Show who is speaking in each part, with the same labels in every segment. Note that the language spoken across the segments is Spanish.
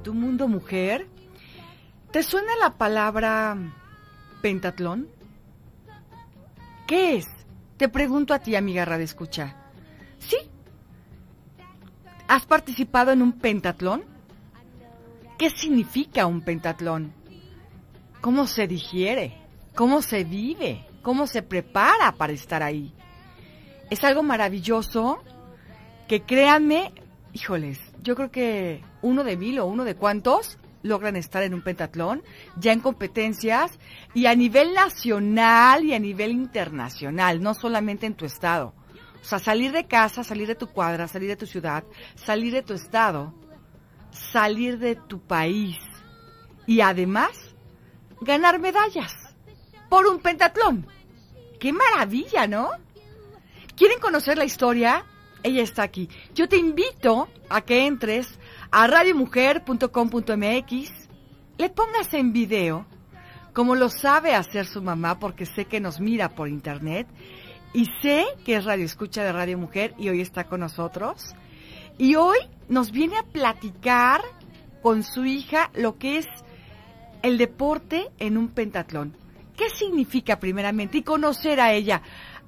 Speaker 1: tu mundo mujer, ¿te suena la palabra pentatlón? ¿Qué es? Te pregunto a ti, amiga radioescucha. ¿Sí? ¿Has participado en un pentatlón? ¿Qué significa un pentatlón? ¿Cómo se digiere? ¿Cómo se vive? ¿Cómo se prepara para estar ahí? Es algo maravilloso que, créanme, híjoles, yo creo que 1 de 1000 o 1 de cuántos logran estar en un pentatlón, ya en competencias, y a nivel nacional y a nivel internacional, no solamente en tu estado. O sea, salir de casa, salir de tu cuadra, salir de tu ciudad, salir de tu estado, salir de tu país y además ganar medallas por un pentatlón. ¡Qué maravilla!, ¿no? ¿Quieren conocer la historia? Ella está aquí. Yo te invito a que entres a radiomujer.com.mx, le pongas en video, como lo sabe hacer su mamá, porque sé que nos mira por internet, y sé que es radioescucha de Radio Mujer, y hoy está con nosotros. Y hoy nos viene a platicar con su hija lo que es el deporte en un pentatlón. ¿Qué significa primeramente? Y conocer a ella.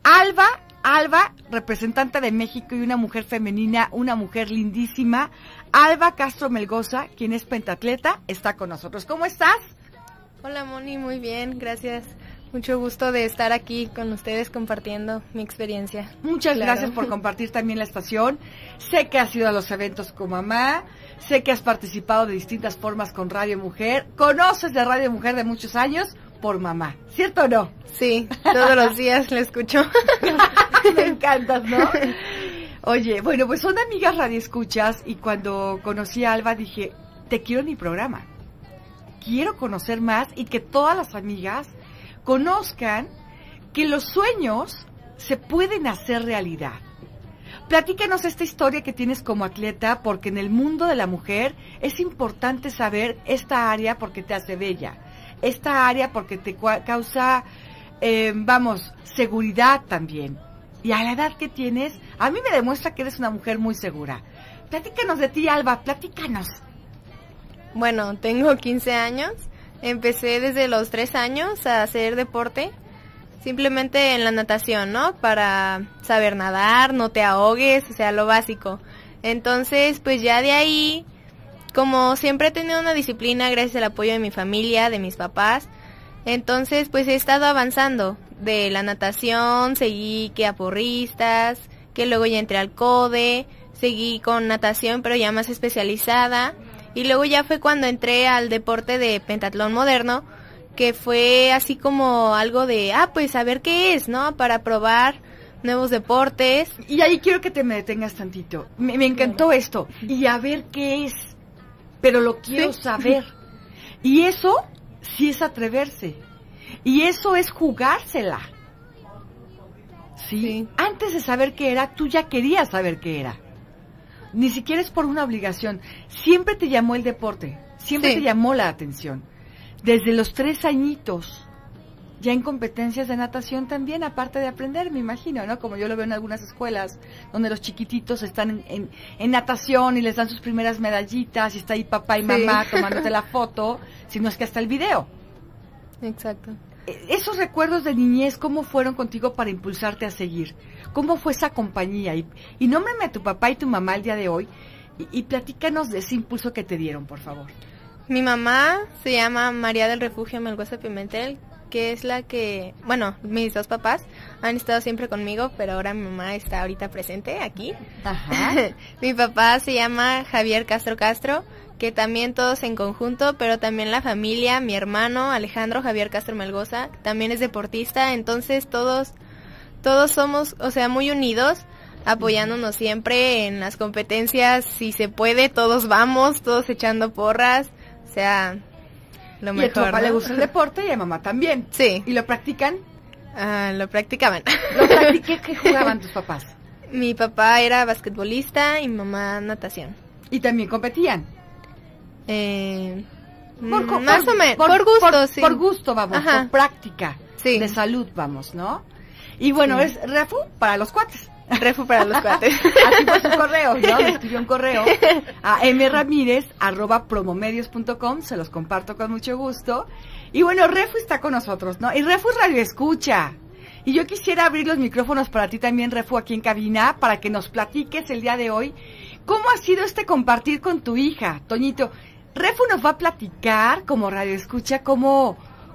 Speaker 1: Alba, representante de México y una mujer femenina, una mujer lindísima. Alba Castro Melgoza, quien es pentatleta, está con nosotros. ¿Cómo estás?
Speaker 2: Hola, Moni, muy bien, gracias. Mucho gusto de estar aquí con ustedes compartiendo mi experiencia.
Speaker 1: Muchas gracias por compartir también la estación. Sé que has ido a los eventos con mamá, sé que has participado de distintas formas con Radio Mujer, conoces de Radio Mujer de muchos años por mamá, ¿cierto o no?
Speaker 2: Sí, todos los días la escucho.
Speaker 1: Me encantas, ¿no? Oye, bueno, pues son amigas radioescuchas y cuando conocí a Alba dije, te quiero en mi programa. Quiero conocer más y que todas las amigas conozcan que los sueños se pueden hacer realidad. Platícanos esta historia que tienes como atleta, porque en el mundo de la mujer es importante saber esta área porque te hace bella, esta área porque te causa, seguridad también. Y a la edad que tienes, a mí me demuestra que eres una mujer muy segura. Platícanos de ti, Alba, platícanos.
Speaker 2: Bueno, tengo 15 años. Empecé desde los 3 años a hacer deporte, simplemente en la natación, ¿no? Para saber nadar, no te ahogues, o sea, lo básico. Entonces, pues ya de ahí, como siempre he tenido una disciplina gracias al apoyo de mi familia, de mis papás, entonces pues he estado avanzando. De la natación, seguí que a porristas, que luego ya entré al CODE, seguí con natación pero ya más especializada. Y luego ya fue cuando entré al deporte de pentatlón moderno, que fue así como algo de, pues a ver qué es, ¿no? Para probar nuevos deportes.
Speaker 1: Y ahí quiero que te me detengas tantito. Me encantó esto. Y a ver qué es. Pero lo quiero saber. Y eso sí es atreverse. Y eso es jugársela. ¿Sí? Antes de saber qué era, tú ya querías saber qué era. Ni siquiera es por una obligación. Siempre te llamó el deporte, siempre te llamó la atención. Desde los 3 añitos, ya en competencias de natación también, aparte de aprender, me imagino, ¿no? Como yo lo veo en algunas escuelas, donde los chiquititos están en natación y les dan sus primeras medallitas, y está ahí papá y mamá tomándote la foto, si no es que hasta el video.
Speaker 2: Exacto.
Speaker 1: Esos recuerdos de niñez, ¿cómo fueron contigo para impulsarte a seguir? ¿Cómo fue esa compañía? Y nómbrame a tu papá y tu mamá el día de hoy y platícanos de ese impulso que te dieron, por favor.
Speaker 2: Mi mamá se llama María del Refugio Melgoza Pimentel, que es la que, bueno, mis 2 papás han estado siempre conmigo, pero ahora mi mamá está ahorita presente aquí.
Speaker 1: Ajá.
Speaker 2: Mi papá se llama Javier Castro, que también todos en conjunto, pero también la familia, mi hermano Alejandro Javier Castro Melgoza, también es deportista, entonces todos somos, o sea, muy unidos, apoyándonos siempre en las competencias, si se puede, todos vamos, todos echando porras, o sea, lo mejor.
Speaker 1: Y a tu papá le gusta el deporte y a mamá también.
Speaker 2: Sí.
Speaker 1: ¿Y lo practican?
Speaker 2: Lo practicaban.
Speaker 1: ¿Qué jugaban tus papás?
Speaker 2: Mi papá era basquetbolista y mi mamá natación.
Speaker 1: ¿Y también competían?
Speaker 2: Más o menos, por gusto, sí.
Speaker 1: Por gusto, vamos,
Speaker 2: Ajá.
Speaker 1: por práctica,
Speaker 2: sí.
Speaker 1: de salud, vamos, ¿no? Y bueno, es refu para los cuates.
Speaker 2: Refu para los cuates.
Speaker 1: Así fue su correo, ¿no? Me escribió un correo a mramirez@promomedios.com, se los comparto con mucho gusto. Y bueno, Refu está con nosotros, ¿no? Y Refu es radioescucha. Y yo quisiera abrir los micrófonos para ti también, Refu, aquí en cabina, para que nos platiques el día de hoy cómo ha sido este compartir con tu hija, Toñito. Refu nos va a platicar como radioescucha cómo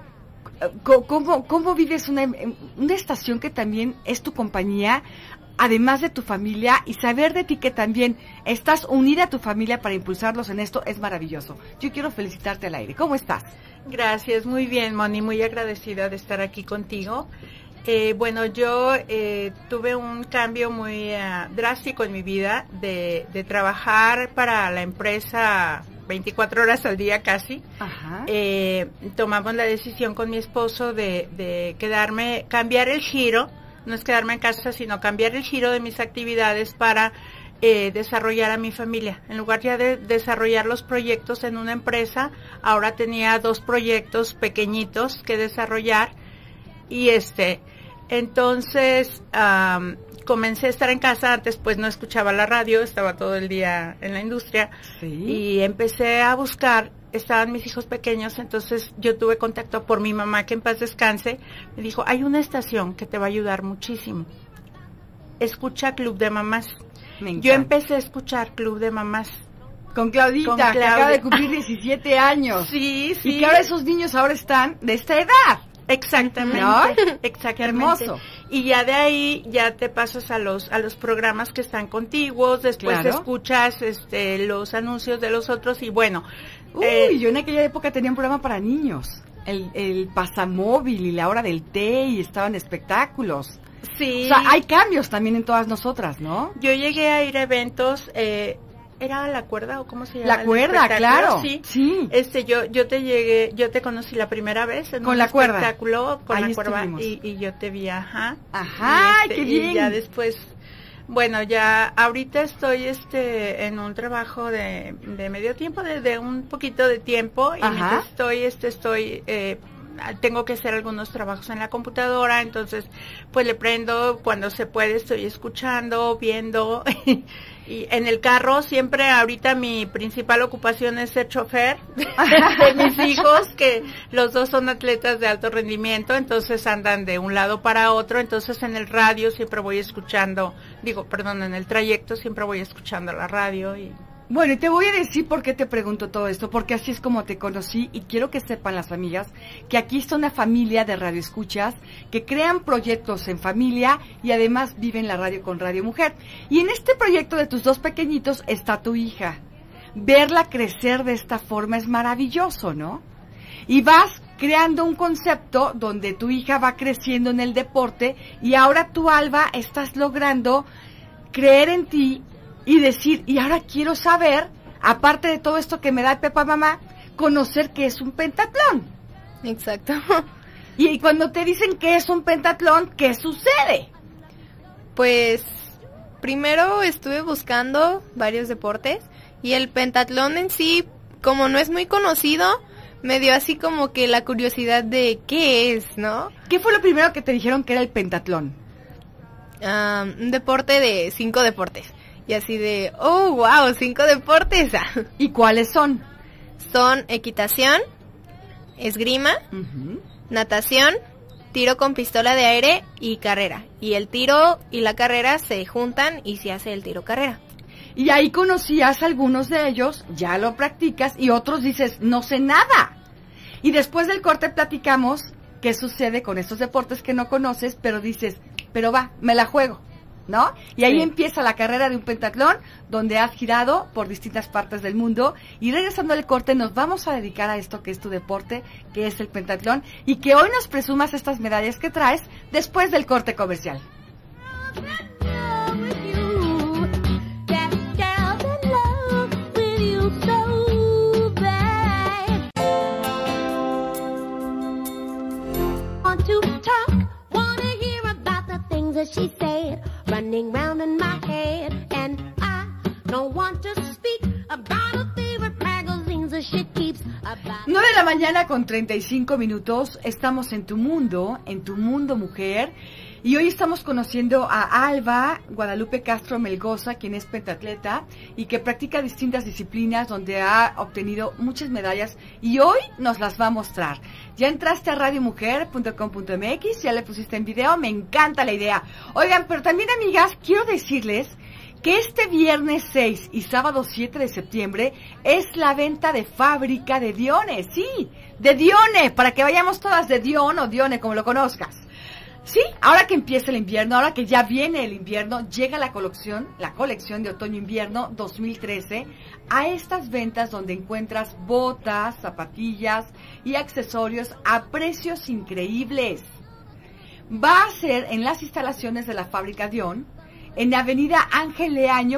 Speaker 1: vives una estación que también es tu compañía, además de tu familia, y saber de ti que también estás unida a tu familia para impulsarlos en esto es maravilloso. Yo quiero felicitarte al aire. ¿Cómo estás?
Speaker 3: Gracias, muy bien, Moni, muy agradecida de estar aquí contigo. Bueno, yo tuve un cambio muy drástico en mi vida de trabajar para la empresa 24 horas al día casi.
Speaker 1: Ajá.
Speaker 3: Tomamos la decisión con mi esposo de cambiar el giro, no es quedarme en casa, sino cambiar el giro de mis actividades para desarrollar a mi familia. En lugar ya de desarrollar los proyectos en una empresa, ahora tenía 2 proyectos pequeñitos que desarrollar y entonces comencé a estar en casa. Antes pues no escuchaba la radio, estaba todo el día en la industria.
Speaker 1: Sí.
Speaker 3: Y empecé a buscar, estaban mis hijos pequeños, entonces yo tuve contacto por mi mamá, que en paz descanse, me dijo, hay una estación que te va a ayudar muchísimo, escucha Club de Mamás. Yo empecé a escuchar Club de Mamás.
Speaker 1: Con Claudita, que acaba de cumplir 17 años.
Speaker 3: Sí, sí.
Speaker 1: Y que ahora esos niños ahora están de esta edad.
Speaker 3: Exactamente,
Speaker 1: ¿no?
Speaker 3: exactamente.
Speaker 1: Qué hermoso.
Speaker 3: Y ya de ahí ya te pasas a los programas que están contiguos, después
Speaker 1: claro.
Speaker 3: escuchas los anuncios de los otros y bueno.
Speaker 1: Yo en aquella época tenía un programa para niños, el pasamóvil y la hora del té, y estaban espectáculos.
Speaker 3: Sí.
Speaker 1: O sea, hay cambios también en todas nosotras, ¿no?
Speaker 3: Yo llegué a ir a eventos, ¿era La Cuerda o cómo se llama?
Speaker 1: La Cuerda, claro.
Speaker 3: Sí.
Speaker 1: Sí.
Speaker 3: Yo te conocí la primera vez en
Speaker 1: con
Speaker 3: un
Speaker 1: la cuerda.
Speaker 3: Espectáculo con
Speaker 1: Ahí
Speaker 3: La Cuerda
Speaker 1: estuvimos.
Speaker 3: y yo te vi, ajá.
Speaker 1: Ajá, qué bien.
Speaker 3: Y ya después, bueno, ya ahorita estoy en un trabajo de medio tiempo, de un poquito de tiempo, y
Speaker 1: ajá.
Speaker 3: mientras tengo que hacer algunos trabajos en la computadora, entonces pues le prendo cuando se puede, estoy escuchando, viendo. Y en el carro siempre, ahorita mi principal ocupación es ser chofer de mis hijos, que los 2 son atletas de alto rendimiento, entonces andan de un lado para otro, entonces en el radio siempre voy escuchando, en el trayecto siempre voy escuchando la radio.
Speaker 1: Bueno, y te voy a decir por qué te pregunto todo esto, porque así es como te conocí, y quiero que sepan las amigas que aquí está una familia de radioescuchas que crean proyectos en familia y además viven la radio con Radio Mujer. Y en este proyecto de tus 2 pequeñitos está tu hija. Verla crecer de esta forma es maravilloso, ¿no? Y vas creando un concepto donde tu hija va creciendo en el deporte, y ahora tú, Alba, estás logrando creer en ti y decir, y ahora quiero saber, aparte de todo esto que me da Pepa Mamá, conocer qué es un pentatlón.
Speaker 2: Exacto.
Speaker 1: Y cuando te dicen que es un pentatlón, ¿qué sucede?
Speaker 2: Pues primero estuve buscando varios deportes, y el pentatlón en sí, como no es muy conocido, me dio así como que la curiosidad de qué es, ¿no?
Speaker 1: ¿Qué fue lo primero que te dijeron que era el pentatlón?
Speaker 2: Un deporte de 5 deportes. Y así de, oh, wow, 5 deportes.
Speaker 1: ¿Y cuáles son?
Speaker 2: Son equitación, esgrima, natación, tiro con pistola de aire y carrera. Y el tiro y la carrera se juntan y se hace el tiro-carrera.
Speaker 1: Y ahí conocías algunos de ellos, ya lo practicas, y otros dices, no sé nada. Y después del corte platicamos qué sucede con estos deportes que no conoces, pero dices, pero va, me la juego, ¿no? Y ahí empieza la carrera de un pentatlón, donde has girado por distintas partes del mundo. Y regresando al corte nos vamos a dedicar a esto que es tu deporte, que es el pentatlón, y que hoy nos presumas estas medallas que traes después del corte comercial.
Speaker 4: She said, running round in my head, and I don't want to speak about her favorite magazines that she keeps about.
Speaker 1: 9 de la mañana con 35 minutos, estamos en tu mundo mujer, Y hoy estamos conociendo a Alba Guadalupe Castro Melgoza, quien es pentatleta y que practica distintas disciplinas donde ha obtenido muchas medallas y hoy nos las va a mostrar. Ya entraste a radiomujer.com.mx, ya le pusiste en video, me encanta la idea. Oigan, pero también, amigas, quiero decirles que este viernes 6 y sábado 7 de septiembre es la venta de fábrica de Dione, sí, de Dione, para que vayamos todas de Dion o Dione, como lo conozcas. Sí, ahora que empieza el invierno, ahora que ya viene el invierno, llega la colección de otoño-invierno 2013 a estas ventas donde encuentras botas, zapatillas y accesorios a precios increíbles. Va a ser en las instalaciones de la fábrica Dion, en Avenida Ángel Leaño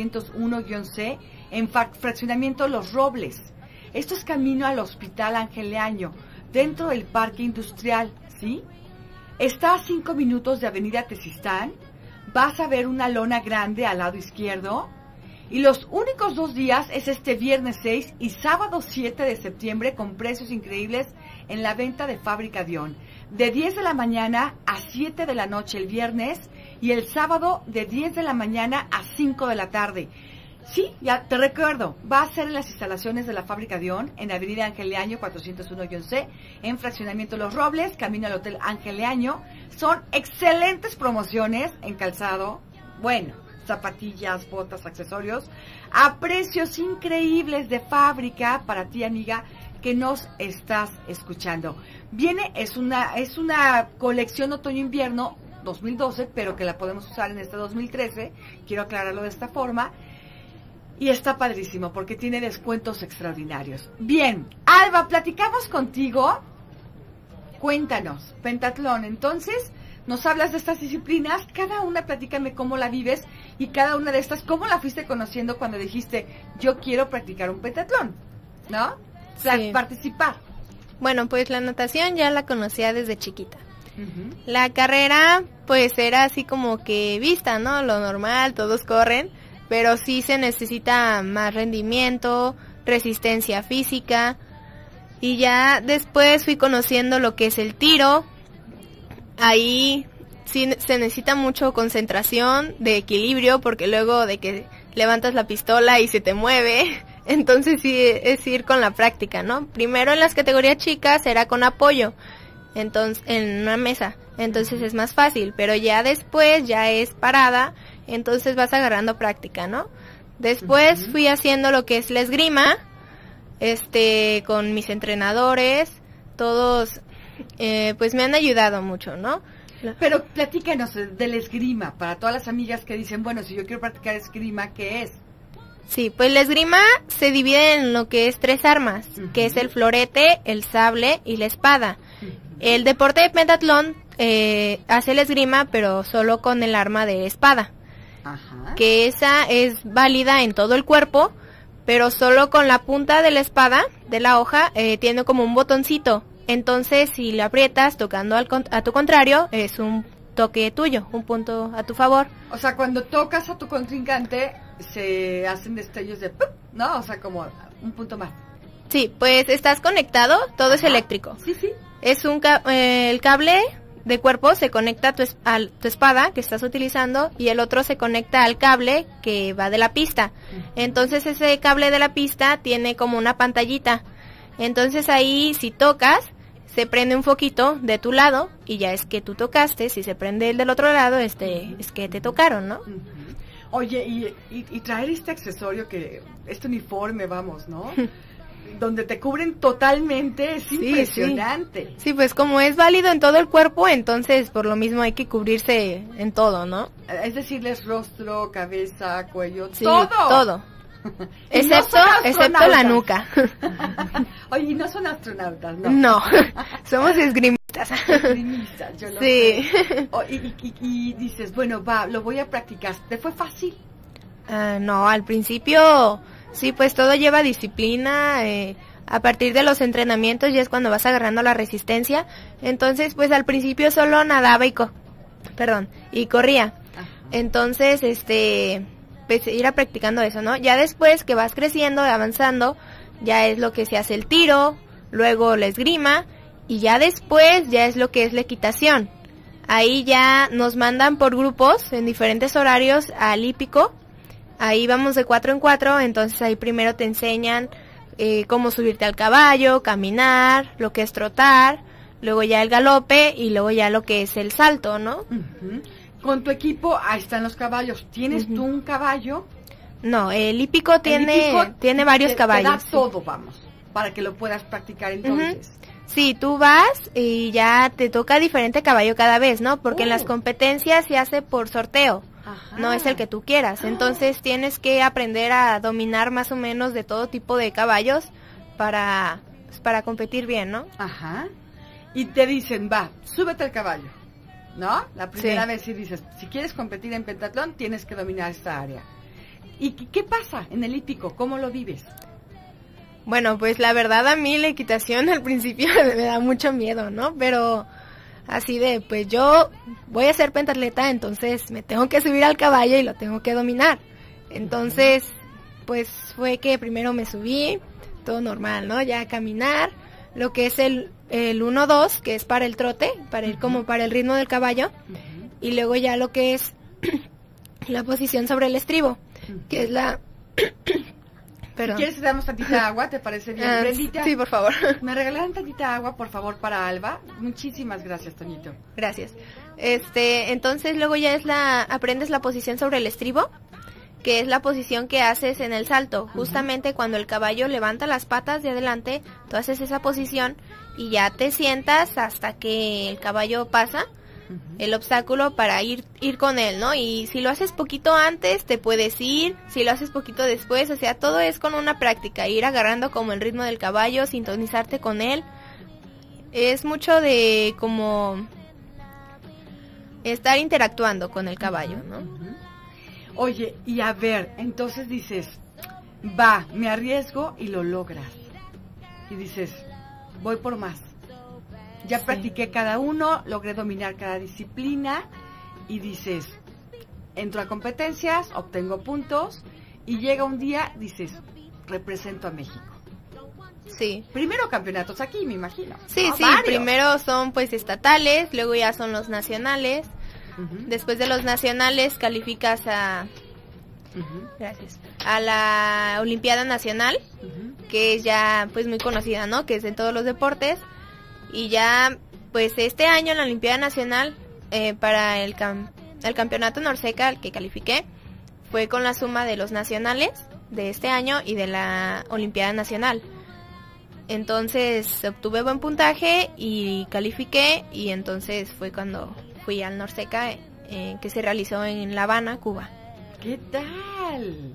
Speaker 1: 401-C, en fraccionamiento Los Robles. Esto es camino al Hospital Ángel Leaño, dentro del Parque Industrial, ¿sí? Está a 5 minutos de Avenida Tezistán, vas a ver una lona grande al lado izquierdo, y los únicos 2 días es este viernes 6 y sábado 7 de septiembre con precios increíbles en la venta de Fábrica Dion, de 10 de la mañana a 7 de la noche el viernes, y el sábado de 10 de la mañana a 5 de la tarde. Sí, ya te recuerdo, va a ser en las instalaciones de la Fábrica Dion, en Avenida Ángel Leaño 401-C, en fraccionamiento Los Robles, camino al Hotel Ángel Leaño. Son excelentes promociones en calzado, bueno, zapatillas, botas, accesorios, a precios increíbles de fábrica para ti, amiga, que nos estás escuchando. Es una colección otoño-invierno 2012, pero que la podemos usar en este 2013, quiero aclararlo de esta forma. Y está padrísimo porque tiene descuentos extraordinarios. Bien, Alba, platicamos contigo. Cuéntanos, pentatlón. Entonces, nos hablas de estas disciplinas. Cada una, platícame cómo la vives. Y cada una de estas, ¿cómo la fuiste conociendo cuando dijiste, yo quiero practicar un pentatlón? ¿No? O sea,
Speaker 2: Sí.
Speaker 1: participar.
Speaker 2: Bueno, pues la natación ya la conocía desde chiquita. La carrera, pues era así como que vista, ¿no? Lo normal, todos corren. Pero sí se necesita más rendimiento, resistencia física. Y ya después fui conociendo lo que es el tiro. Ahí sí se necesita mucho concentración, de equilibrio, porque luego de que levantas la pistola y se te mueve, entonces sí es ir con la práctica, ¿no? Primero en las categorías chicas era con apoyo, entonces en una mesa, entonces es más fácil, pero ya después ya es parada, entonces vas agarrando práctica, ¿no? Después fui haciendo lo que es la esgrima, con mis entrenadores, todos pues me han ayudado mucho, ¿no?
Speaker 1: Pero platícanos del esgrima, para todas las amigas que dicen, bueno, si yo quiero practicar esgrima, ¿qué es?
Speaker 2: Sí, pues la esgrima se divide en lo que es 3 armas, que es el florete, el sable y la espada. El deporte de pentatlón hace la esgrima, pero solo con el arma de espada.
Speaker 1: Ajá.
Speaker 2: Que esa es válida en todo el cuerpo, pero solo con la punta de la espada, de la hoja, tiene como un botoncito. Entonces, si la aprietas tocando a tu contrario, es un toque tuyo, un punto a tu favor.
Speaker 1: O sea, cuando tocas a tu contrincante, se hacen destellos de ¡pum! ¿No? O sea, como un punto más.
Speaker 2: Sí, pues estás conectado, todo es
Speaker 1: Ajá.
Speaker 2: eléctrico.
Speaker 1: Sí, sí.
Speaker 2: Es el cable de cuerpo se conecta a tu espada que estás utilizando y el otro se conecta al cable que va de la pista. Entonces ese cable de la pista tiene como una pantallita. Entonces ahí si tocas, se prende un foquito de tu lado y ya es que tú tocaste. Si se prende el del otro lado, es que te tocaron, ¿no?
Speaker 1: Oye, y traer este accesorio este uniforme, vamos, ¿no? Donde te cubren totalmente, es impresionante.
Speaker 2: Sí, pues como es válido en todo el cuerpo, entonces por lo mismo hay que cubrirse en todo, ¿no?
Speaker 1: Es decirles rostro, cabeza, cuello,
Speaker 2: Sí,
Speaker 1: todo.
Speaker 2: todo.
Speaker 1: Y no son
Speaker 2: Excepto la
Speaker 1: astronautas.
Speaker 2: nuca.
Speaker 1: Oye, y no son astronautas, ¿no?
Speaker 2: No, somos esgrimistas.
Speaker 1: Esgrimistas, yo lo
Speaker 2: Sí.
Speaker 1: sé. Y dices, bueno, lo voy a practicar. ¿Te fue fácil?
Speaker 2: No, al principio sí, pues todo lleva disciplina. A partir de los entrenamientos ya es cuando vas agarrando la resistencia. Entonces, pues al principio solo nadaba y corría.
Speaker 1: Ajá.
Speaker 2: Entonces, pues ir practicando eso, ¿no? Ya después que vas creciendo, avanzando, ya es lo que se hace el tiro, luego la esgrima, y ya después ya es lo que es la equitación. Ahí ya nos mandan por grupos en diferentes horarios al hípico. Ahí vamos de 4 en 4, entonces ahí primero te enseñan cómo subirte al caballo, caminar, lo que es trotar, luego ya el galope y luego ya lo que es el salto, ¿no?
Speaker 1: Ujú. Con tu equipo, ahí están los caballos. ¿Tienes tú un caballo?
Speaker 2: No, el hípico tiene varios caballos.
Speaker 1: Te da todo, vamos, para que lo puedas practicar entonces.
Speaker 2: Sí, tú vas y ya te toca diferente caballo cada vez, ¿no? Porque en las competencias se hace por sorteo.
Speaker 1: Ajá.
Speaker 2: No es el que tú quieras. Entonces tienes que aprender a dominar más o menos de todo tipo de caballos para competir bien, ¿no?
Speaker 1: Ajá. Y te dicen, va, súbete al caballo, ¿no? La primera vez sí dices, si quieres competir en pentatlón, tienes que dominar esta área. ¿Y qué pasa en el hípico? ¿Cómo lo vives?
Speaker 2: Bueno, pues la verdad a mí la equitación al principio me da mucho miedo, ¿no? Pero así de, pues yo voy a ser pentatleta, entonces me tengo que subir al caballo y lo tengo que dominar. Entonces, pues fue que primero me subí, todo normal, ¿no? Ya caminar, lo que es el 1-2, que es para el trote, como para el ritmo del caballo, y luego ya lo que es la posición sobre el estribo, que es la... Perdón.
Speaker 1: Si quieres te damos tantita agua, ¿te parece bien? Brendita,
Speaker 2: sí, por favor.
Speaker 1: ¿me regalan tantita agua, por favor, para Alba? Muchísimas gracias, Toñito.
Speaker 2: Gracias. Entonces luego ya aprendes la posición sobre el estribo, que es la posición que haces en el salto. Justamente cuando el caballo levanta las patas de adelante, tú haces esa posición y ya te sientas hasta que el caballo pasa el obstáculo para ir con él, ¿no? Y si lo haces poquito antes, te puedes ir, si lo haces poquito después, o sea, todo es con una práctica, ir agarrando como el ritmo del caballo, sintonizarte con él. Es mucho de como estar interactuando con el caballo, ¿no?
Speaker 1: Oye, y a ver, entonces dices, va, me arriesgo y lo logras. Y dices, voy por más. Ya practiqué cada uno, logré dominar cada disciplina y dices, entro a competencias, obtengo puntos y llega un día, dices, represento a México.
Speaker 2: Sí.
Speaker 1: Primero campeonatos aquí, me imagino.
Speaker 2: Sí,
Speaker 1: ¿no?
Speaker 2: sí,
Speaker 1: Varios.
Speaker 2: primero son pues estatales, luego ya son los nacionales. Después de los nacionales calificas gracias, a la Olimpiada Nacional, que es ya pues muy conocida, ¿no? Que es de todos los deportes. Y ya, pues este año en la Olimpiada Nacional, para el campeonato Norseca al que califiqué, fue con la suma de los nacionales de este año y de la Olimpiada Nacional. Entonces obtuve buen puntaje y califiqué, y entonces fue cuando fui al Norseca, que se realizó en La Habana, Cuba.
Speaker 1: ¿Qué tal?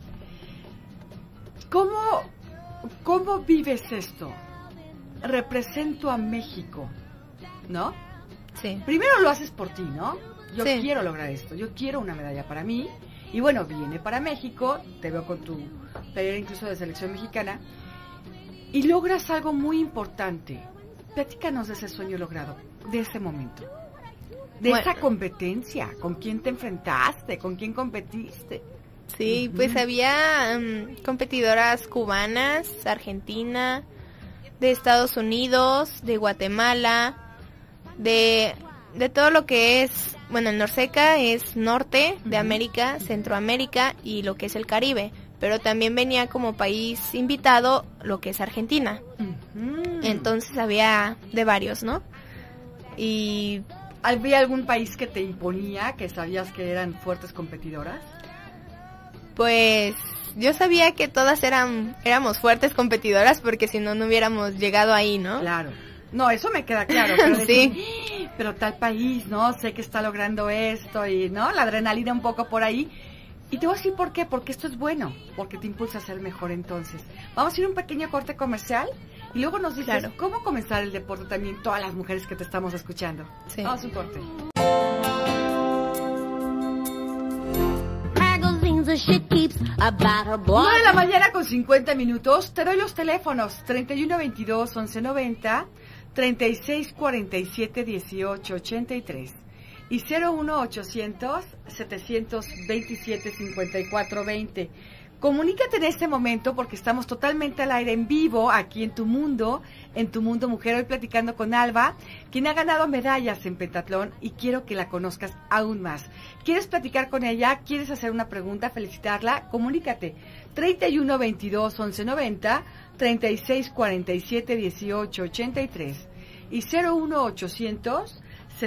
Speaker 1: ¿Cómo vives esto? Represento a México, ¿no?
Speaker 2: Sí.
Speaker 1: Primero lo haces por ti, ¿no? Yo
Speaker 2: Sí.
Speaker 1: quiero lograr esto, yo quiero una medalla para mí. Y bueno, viene para México, te veo con tu playera incluso de selección mexicana, y logras algo muy importante. Platícanos de ese sueño logrado, de ese momento. De esa competencia, ¿con quién te enfrentaste? ¿Con quién competiste?
Speaker 2: Sí, pues había competidoras cubanas, Argentina, de Estados Unidos, de Guatemala, de todo lo que es, bueno, el Norseca es norte de América, Centroamérica y lo que es el Caribe, pero también venía como país invitado lo que es Argentina. Entonces había de varios, ¿no? Y
Speaker 1: ¿había algún país que te imponía, que sabías que eran fuertes competidoras?
Speaker 2: pues yo sabía que todas éramos fuertes competidoras, porque si no, no hubiéramos llegado ahí, ¿no?
Speaker 1: Claro. No, eso me queda claro. Pero
Speaker 2: Sí.
Speaker 1: decir, pero tal país, ¿no? Sé que está logrando esto y, ¿no? La adrenalina un poco por ahí. Y te voy a decir por qué, porque esto es bueno, porque te impulsa a ser mejor entonces. Vamos a ir a un pequeño corte comercial y luego nos dices
Speaker 2: Claro.
Speaker 1: cómo comenzar el deporte también, todas las mujeres que te estamos escuchando.
Speaker 2: Sí.
Speaker 1: Vamos a un corte.
Speaker 4: Magazines that she keeps about her boy.
Speaker 1: 9 de la mañana con 50 minutos. Te doy los teléfonos 3122-1190, 3647-1883 y 01800-727-5420. Comunícate en este momento porque estamos totalmente al aire en vivo aquí en Tu Mundo Mujer, hoy platicando con Alba, quien ha ganado medallas en pentatlón y quiero que la conozcas aún más. ¿Quieres platicar con ella? ¿Quieres hacer una pregunta? ¿Felicitarla? Comunícate. 31 22 11 90, 36 47 18 83 y 01 800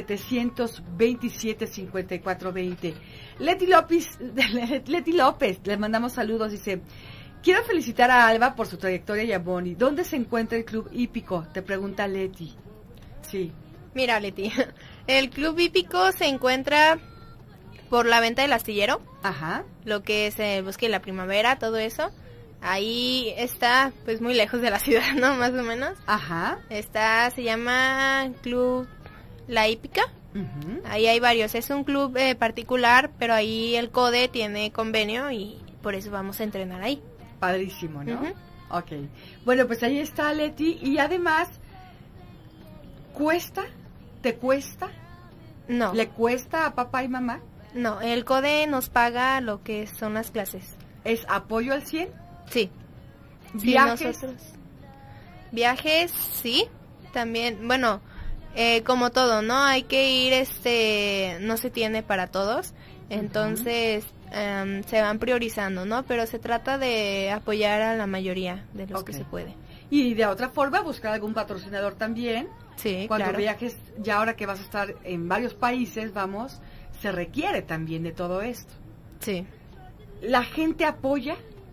Speaker 1: 727 54 20. Leti López, le mandamos saludos, dice: quiero felicitar a Alba por su trayectoria y a Bonnie. ¿Dónde se encuentra el Club Hípico? Te pregunta Leti. Sí.
Speaker 2: Mira, Leti, el Club Hípico se encuentra por la Venta del Astillero.
Speaker 1: Ajá.
Speaker 2: Lo que es el Bosque de la Primavera, todo eso. Ahí está, pues muy lejos de la ciudad, ¿no? Más o menos.
Speaker 1: Ajá.
Speaker 2: Se llama Club La Hípica.
Speaker 1: Uh-huh.
Speaker 2: Ahí hay varios. Es un club particular, pero ahí el CODE tiene convenio y por eso vamos a entrenar ahí.
Speaker 1: Padrísimo, ¿no?
Speaker 2: Uh-huh.
Speaker 1: Ok. Bueno, pues ahí está Leti. Y además, ¿cuesta? ¿Te cuesta?
Speaker 2: No.
Speaker 1: ¿Le cuesta a papá y mamá?
Speaker 2: No, el CODE nos paga lo que son las clases.
Speaker 1: ¿Es apoyo al 100?
Speaker 2: Sí.
Speaker 1: ¿Viajes?
Speaker 2: Sí, viajes, sí. También, bueno, como todo, ¿no? Hay que ir, no se tiene para todos. Entonces, se van priorizando, ¿no? Pero se trata de apoyar a la mayoría de los que se puede.
Speaker 1: Y de otra forma, buscar algún patrocinador también.
Speaker 2: Sí,
Speaker 1: Cuando
Speaker 2: claro.
Speaker 1: viajes, ya ahora que vas a estar en varios países, vamos, se requiere también de todo esto.
Speaker 2: Sí.
Speaker 1: ¿La gente apoya?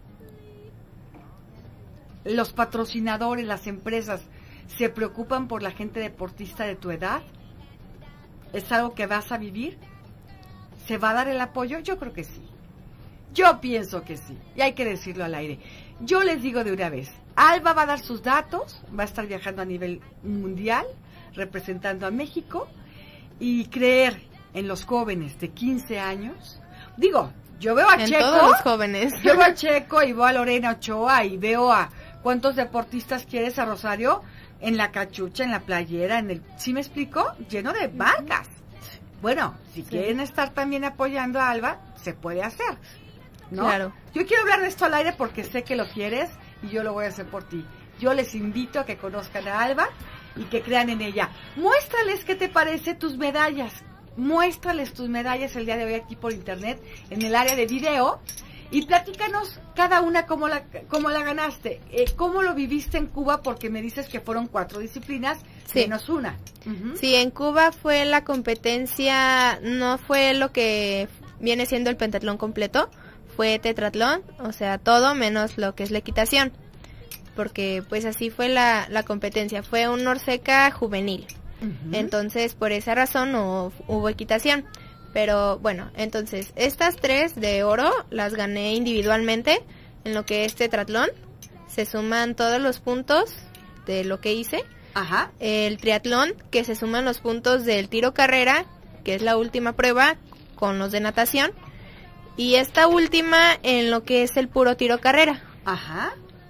Speaker 1: ¿Los patrocinadores, las empresas, se preocupan por la gente deportista de tu edad? ¿Es algo que vas a vivir? ¿Se va a dar el apoyo? Yo creo que sí. Yo pienso que sí. Y hay que decirlo al aire. Yo les digo de una vez, Alba va a dar sus datos, va a estar viajando a nivel mundial, representando a México, y creer en los jóvenes de 15 años. Digo, yo veo a
Speaker 2: En
Speaker 1: Checo,
Speaker 2: todos los jóvenes.
Speaker 1: yo veo a Checo y veo a Lorena Ochoa y veo a cuántos deportistas quieres a Rosario en la cachucha, en la playera, ¿sí me explico? Lleno de marcas. Bueno, si quieren estar también apoyando a Alba, se puede hacer, ¿no?
Speaker 2: Claro.
Speaker 1: Yo quiero hablar de esto al aire porque sé que lo quieres y yo lo voy a hacer por ti. Yo les invito a que conozcan a Alba y que crean en ella. Muéstrales qué te parece tus medallas. Muéstrales tus medallas el día de hoy aquí por internet, en el área de video, y platícanos cada una cómo la ganaste, cómo lo viviste en Cuba, porque me dices que fueron 4 disciplinas,
Speaker 2: Sí.
Speaker 1: menos una. Uh-huh.
Speaker 2: Sí, en Cuba fue la competencia, no fue lo que viene siendo el pentatlón completo, fue tetratlón, o sea, todo menos lo que es la equitación, porque pues así fue la competencia, fue un Norseca juvenil.
Speaker 1: Uh-huh.
Speaker 2: Entonces, por esa razón no hubo equitación. Pero bueno, entonces, estas 3 de oro las gané individualmente en lo que es tetratlón. Se suman todos los puntos de lo que hice.
Speaker 1: Ajá.
Speaker 2: El triatlón, que se suman los puntos del tiro carrera, que es la última prueba, con los de natación. Y esta última en lo que es el puro tiro carrera.
Speaker 1: Ajá.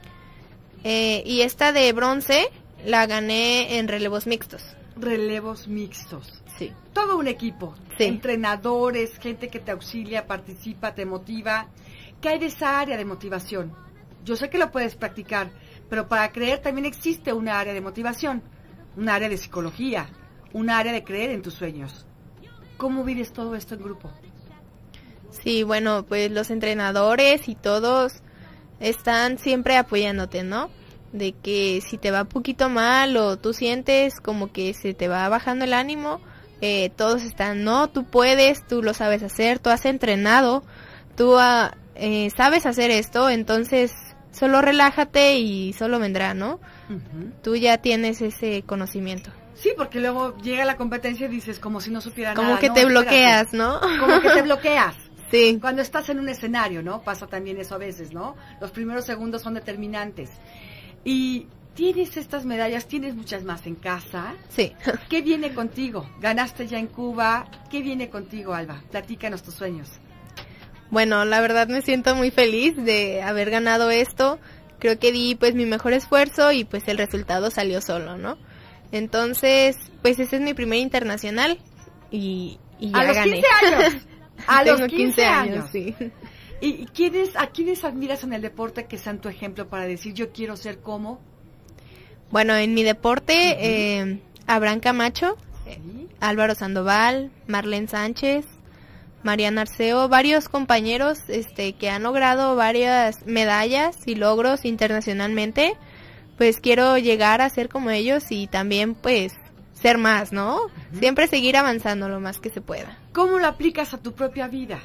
Speaker 2: Y esta de bronce la gané en relevos mixtos.
Speaker 1: Relevos mixtos.
Speaker 2: Sí.
Speaker 1: Todo un equipo.
Speaker 2: Sí.
Speaker 1: Entrenadores, gente que te auxilia, participa, te motiva. ¿Qué hay de esa área de motivación? Yo sé que lo puedes practicar, pero para creer también existe una área de motivación, un área de psicología, un área de creer en tus sueños. ¿Cómo vives todo esto en grupo?
Speaker 2: Sí, bueno, pues los entrenadores y todos están siempre apoyándote, ¿no? De que si te va un poquito mal o tú sientes como que se te va bajando el ánimo, todos están, no, tú puedes, tú lo sabes hacer, tú has entrenado, tú sabes hacer esto, entonces solo relájate y solo vendrá, ¿no?
Speaker 1: Uh-huh.
Speaker 2: Tú ya tienes ese conocimiento.
Speaker 1: Sí, porque luego llega la competencia y dices como si no supiera nada.
Speaker 2: Como que
Speaker 1: no,
Speaker 2: te
Speaker 1: espérate.
Speaker 2: bloqueas, ¿no?
Speaker 1: Como que te bloqueas.
Speaker 2: Sí.
Speaker 1: Cuando estás en un escenario, ¿no? Pasa también eso a veces, ¿no? Los primeros segundos son determinantes. Y tienes estas medallas, tienes muchas más en casa.
Speaker 2: Sí.
Speaker 1: ¿Qué viene contigo? Ganaste ya en Cuba. ¿Qué viene contigo, Alba? Platícanos tus sueños.
Speaker 2: Bueno, la verdad me siento muy feliz de haber ganado esto. Creo que di pues mi mejor esfuerzo y pues el resultado salió solo, ¿no? Entonces, pues ese es mi primer internacional y ya
Speaker 1: a los
Speaker 2: gané.
Speaker 1: 15 años. A
Speaker 2: Tengo
Speaker 1: los 15 años.
Speaker 2: sí.
Speaker 1: ¿Y a quiénes admiras en el deporte que sean tu ejemplo para decir yo quiero ser como?
Speaker 2: Bueno, en mi deporte, Abraham Camacho,
Speaker 1: Sí.
Speaker 2: Álvaro Sandoval, Marlene Sánchez, Mariana Arceo, varios compañeros que han logrado varias medallas y logros internacionalmente. Pues quiero llegar a ser como ellos y también pues ser más, ¿no? Siempre seguir avanzando lo más que se pueda.
Speaker 1: ¿Cómo lo aplicas a tu propia vida?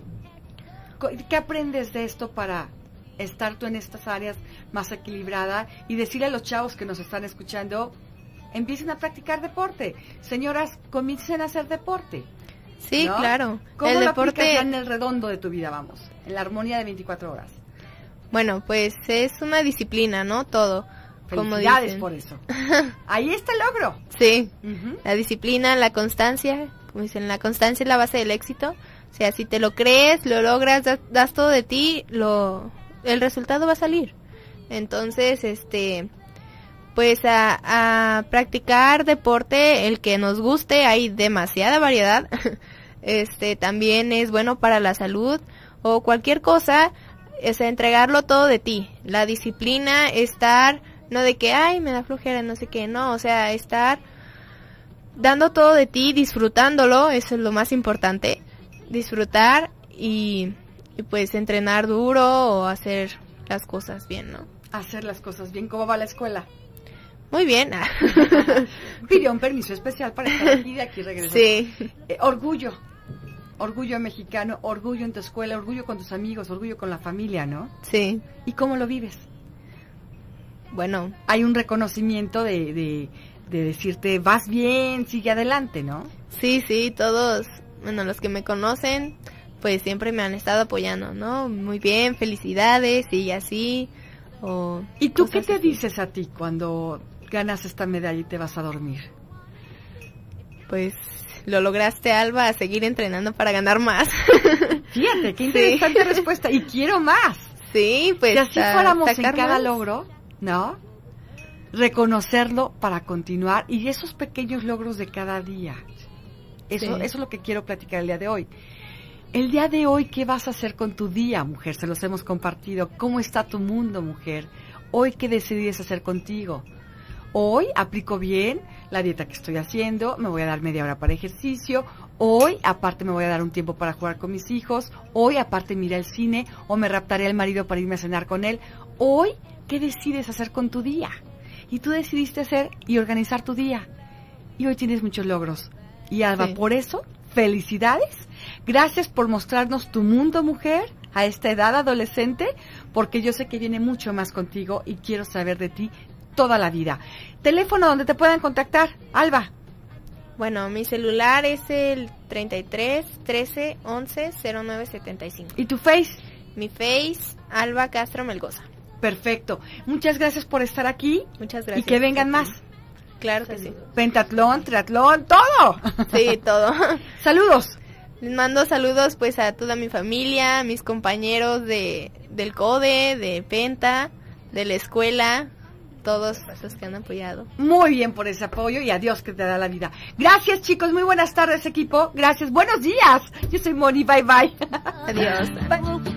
Speaker 1: ¿Qué aprendes de esto para estar tú en estas áreas más equilibrada y decirle a los chavos que nos están escuchando, empiecen a practicar deporte? Señoras, comiencen a hacer deporte.
Speaker 2: Sí,
Speaker 1: ¿no?
Speaker 2: claro.
Speaker 1: ¿Cómo
Speaker 2: El
Speaker 1: lo
Speaker 2: deporte
Speaker 1: aplicas ya en el redondo de tu vida, vamos? En la armonía de 24 horas.
Speaker 2: Bueno, pues es una disciplina, ¿no? Todo. Como
Speaker 1: Felicidades
Speaker 2: dicen.
Speaker 1: por eso. Ahí está el logro.
Speaker 2: Sí.
Speaker 1: Ujú.
Speaker 2: La disciplina, la constancia, como dicen, la constancia es la base del éxito. O sea, si te lo crees, lo logras, das todo de ti, el resultado va a salir. Entonces, pues a practicar deporte, el que nos guste, hay demasiada variedad. También es bueno para la salud o cualquier cosa, es entregarlo todo de ti. La disciplina, estar, no de que, ay, me da flojera, no sé qué, no, o sea, estar dando todo de ti, disfrutándolo, eso es lo más importante. Disfrutar y pues entrenar duro o hacer las cosas bien, ¿no?
Speaker 1: Hacer las cosas bien. ¿Cómo va la escuela?
Speaker 2: Muy bien.
Speaker 1: Pidió un permiso especial para estar aquí, de aquí regresó.
Speaker 2: Sí.
Speaker 1: Orgullo mexicano, orgullo en tu escuela, orgullo con tus amigos, orgullo con la familia, ¿no?
Speaker 2: Sí.
Speaker 1: ¿Y cómo lo vives?
Speaker 2: Bueno,
Speaker 1: Hay un reconocimiento de decirte, vas bien, sigue adelante, ¿no?
Speaker 2: sí, todos, bueno, los que me conocen, pues siempre me han estado apoyando, ¿no? Muy bien, felicidades y así.
Speaker 1: ¿Y tú qué
Speaker 2: cosas
Speaker 1: te
Speaker 2: así.
Speaker 1: dices a ti cuando ganas esta medalla y te vas a dormir?
Speaker 2: Pues lo lograste, Alba, a seguir entrenando para ganar más.
Speaker 1: Fíjate, qué interesante respuesta. Y quiero más.
Speaker 2: Sí, pues
Speaker 1: Si así fuéramos en
Speaker 2: sacar
Speaker 1: cada
Speaker 2: más.
Speaker 1: logro, ¿no? Reconocerlo para continuar y esos pequeños logros de cada día. Eso es lo que quiero platicar el día de hoy. El día de hoy, ¿qué vas a hacer con tu día, mujer? Se los hemos compartido. ¿Cómo está tu mundo, mujer? Hoy, ¿qué decides hacer contigo? Hoy aplico bien la dieta que estoy haciendo, me voy a dar media hora para ejercicio. Hoy, aparte, me voy a dar un tiempo para jugar con mis hijos. Hoy, aparte, me iré al cine o me raptaré al marido para irme a cenar con él. Hoy, ¿qué decides hacer con tu día? Y tú decidiste hacer y organizar tu día. Y hoy tienes muchos logros. Y Alba,
Speaker 2: Sí.
Speaker 1: por eso, felicidades. Gracias por mostrarnos tu mundo, mujer, a esta edad adolescente, porque yo sé que viene mucho más contigo y quiero saber de ti toda la vida. Teléfono donde te puedan contactar, Alba.
Speaker 2: Bueno, mi celular es el 33 13 11 09 75.
Speaker 1: ¿Y tu Face?
Speaker 2: Mi Face, Alba Castro Melgoza.
Speaker 1: Perfecto. Muchas gracias por estar aquí.
Speaker 2: Muchas gracias.
Speaker 1: Y que vengan más.
Speaker 2: Claro que sí.
Speaker 1: Pentatlón, triatlón, todo.
Speaker 2: Sí, todo.
Speaker 1: Saludos.
Speaker 2: Les mando saludos pues a toda mi familia, a mis compañeros del CODE, de Penta, de la escuela, todos los que han apoyado.
Speaker 1: Muy bien por ese apoyo y a Dios que te da la vida. Gracias, chicos. Muy buenas tardes, equipo. Gracias. Buenos días. Yo soy Moni. Bye, bye.
Speaker 2: Adiós.
Speaker 1: Bye.